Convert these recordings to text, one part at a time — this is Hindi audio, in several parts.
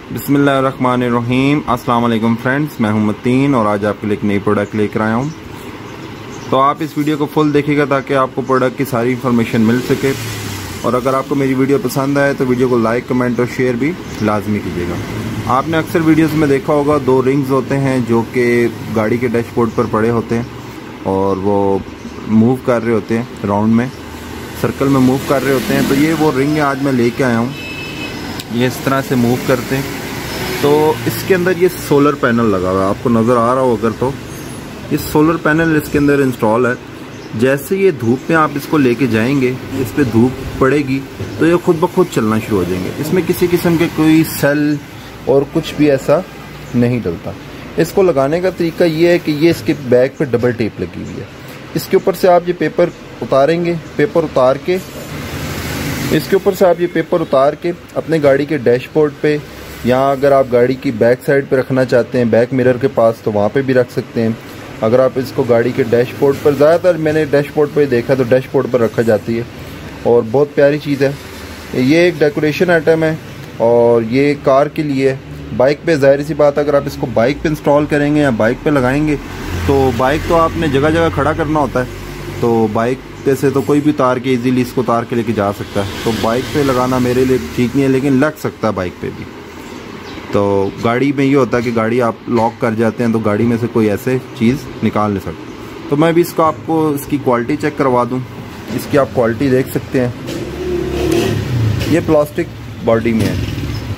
बिस्मिल्लाहिर्रहमानिर्रहीम। अस्सलाम वालेकुम फ्रेंड्स, मैं हूं मतीन और आज आपके लिए एक नई प्रोडक्ट लेकर आया हूं। तो आप इस वीडियो को फुल देखिएगा ताकि आपको प्रोडक्ट की सारी इन्फॉर्मेशन मिल सके। और अगर आपको मेरी वीडियो पसंद आए तो वीडियो को लाइक, कमेंट और शेयर भी लाजमी कीजिएगा। आपने अक्सर वीडियोस में देखा होगा, दो रिंग्स होते हैं जो कि गाड़ी के डैशबोर्ड पर पड़े होते हैं और वो मूव कर रहे होते हैं, राउंड में सर्कल में मूव कर रहे होते हैं। तो ये वो रिंग आज मैं लेके आया हूँ, ये इस तरह से मूव करते हैं। तो इसके अंदर ये सोलर पैनल लगा हुआ है, आपको नज़र आ रहा हो अगर, तो ये सोलर पैनल इसके अंदर इंस्टॉल है। जैसे ये धूप में आप इसको लेके जाएंगे, इस पर धूप पड़ेगी तो ये खुद ब खुद चलना शुरू हो जाएंगे। इसमें किसी किस्म के कोई सेल और कुछ भी ऐसा नहीं डलता। इसको लगाने का तरीका ये है कि ये इसके बैक पे डबल टेप लगी हुई है। इसके ऊपर से आप ये पेपर उतारेंगे, पेपर उतार के इसके ऊपर से आप ये पेपर उतार के अपने गाड़ी के डैशबोर्ड पे, या अगर आप गाड़ी की बैक साइड पे रखना चाहते हैं बैक मिरर के पास, तो वहाँ पे भी रख सकते हैं। अगर आप इसको गाड़ी के डैशबोर्ड पर, ज़्यादातर मैंने डैशबोर्ड पर देखा तो डैशबोर्ड पर रखा जाती है और बहुत प्यारी चीज़ है। ये एक डेकोरेशन आइटम है और ये कार के लिए है। बाइक पे ज़ाहिर सी बात, अगर आप इसको बाइक पे इंस्टॉल करेंगे या बाइक पे लगाएंगे तो बाइक तो आपने जगह जगह खड़ा करना होता है, तो बाइक से तो कोई भी उतार के इजीली इसको उतार के लेके जा सकता है। तो बाइक पे लगाना मेरे लिए ठीक नहीं है, लेकिन लग सकता है बाइक पे भी। तो गाड़ी में ये होता है कि गाड़ी आप लॉक कर जाते हैं तो गाड़ी में से कोई ऐसे चीज़ निकाल नहीं सकता। तो मैं भी इसको आपको इसकी क्वालिटी चेक करवा दूं। इसकी आप क्वालिटी देख सकते हैं, ये प्लास्टिक बॉडी में है।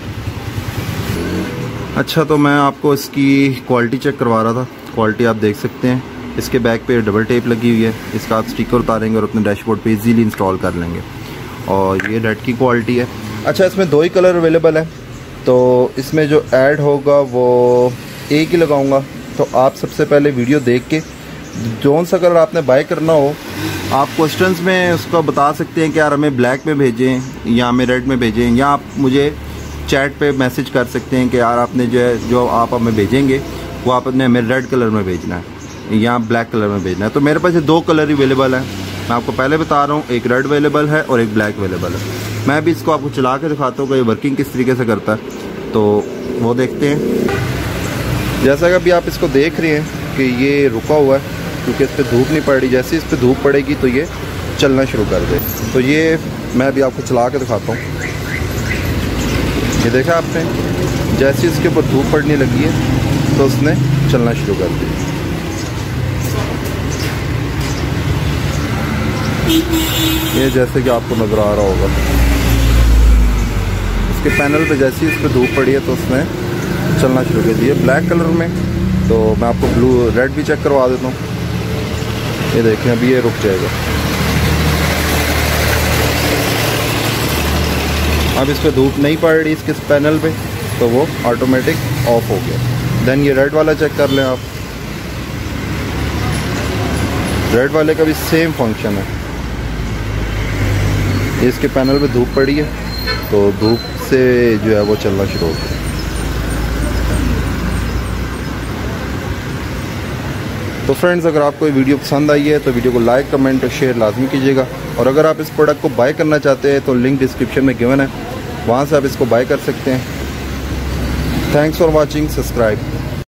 अच्छा, तो मैं आपको इसकी क्वालिटी चेक करवा रहा था। क्वालिटी आप देख सकते हैं, इसके बैक पे डबल टेप लगी हुई है। इसका आप स्टिकर उतारेंगे और अपने डैशबोर्ड पे इजीली इंस्टॉल कर लेंगे। और ये रेड की क्वालिटी है। अच्छा, इसमें दो ही कलर अवेलेबल है, तो इसमें जो ऐड होगा वो एक ही लगाऊंगा। तो आप सबसे पहले वीडियो देख के जोन सा कलर आपने बाय करना हो, आप क्वेश्चंस में उसको बता सकते हैं कि यार हमें ब्लैक में भेजें या हमें रेड में भेजें, या आप मुझे चैट पे मैसेज कर सकते हैं कि यार आपने जो आप हमें भेजेंगे वो आपने हमें रेड कलर में भेजना है या ब्लैक कलर में भेजना है। तो मेरे पास ये दो कलर अवेलेबल है, मैं आपको पहले बता रहा हूँ। एक रेड अवेलेबल है और एक ब्लैक अवेलेबल है। मैं भी इसको आपको चला के दिखाता हूँ कि ये वर्किंग किस तरीके से करता है, तो वो देखते हैं। जैसा कि अभी आप इसको देख रहे हैं कि ये रुका हुआ है क्योंकि इस पर धूप नहीं पड़ रही। जैसे इस पर धूप पड़ेगी तो ये चलना शुरू कर दे। तो ये मैं अभी आपको चला के दिखाता हूँ। ये देखा आपने, जैसे इसके ऊपर धूप पड़ने लगी है तो उसने चलना शुरू कर दिया। ये जैसे कि आपको नज़र आ रहा होगा, इसके पैनल पे जैसे ही इस पर धूप पड़ी है तो उसने चलना शुरू कर दिया ब्लैक कलर में। तो मैं आपको रेड भी चेक करवा देता हूँ। ये देखें, अभी ये रुक जाएगा। अब इस पर धूप नहीं पड़ रही इसके पैनल पे, तो वो ऑटोमेटिक ऑफ हो गया। देन ये रेड वाला चेक कर लें आप। रेड वाले का भी सेम फंक्शन है। इसके पैनल पे धूप पड़ी है तो धूप से जो है वो चलना शुरू हो गया। तो फ्रेंड्स, अगर आपको ये वीडियो पसंद आई है तो वीडियो को लाइक, कमेंट और शेयर लाजमी कीजिएगा। और अगर आप इस प्रोडक्ट को बाय करना चाहते हैं तो लिंक डिस्क्रिप्शन में गिवन है, वहाँ से आप इसको बाय कर सकते हैं। Thanks for watching, subscribe.